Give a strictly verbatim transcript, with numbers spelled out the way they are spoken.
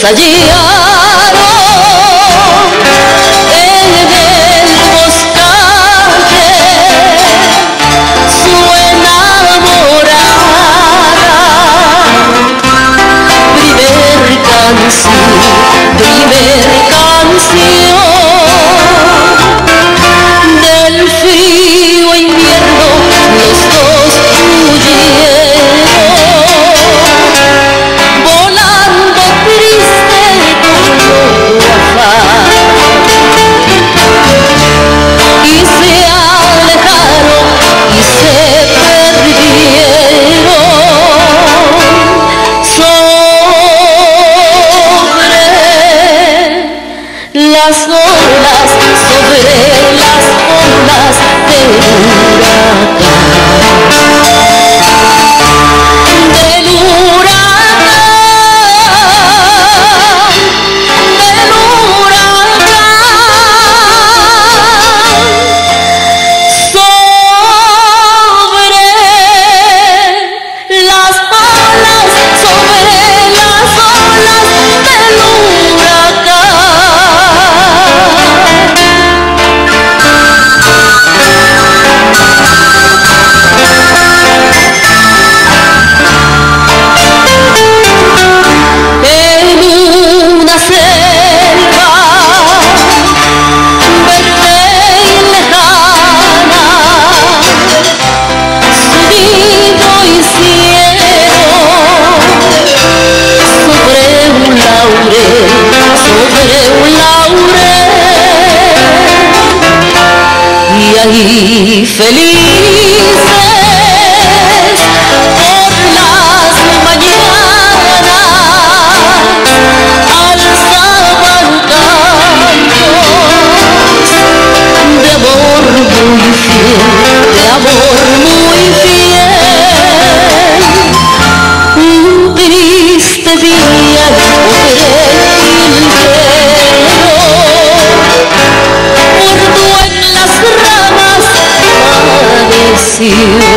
hallaron en el boscaje su enamorada. Primer canción, primer canción del frío invierno, los dos huyeron, volando triste con todo afán, y se alejaron y se perdieron sobre las olas, sobre las olas del huracán, del huracán, del huracán, sobre las olas, sobre las olas del huracán. En una selva verde y lejana, subido hicieron sobre un laurel, sobre un laurel, y ahí felices por las mañanas alzaban cantos de amor muy fiel, de amor muy fiel. Un triste día sobre el muerto en las ramas amaneció.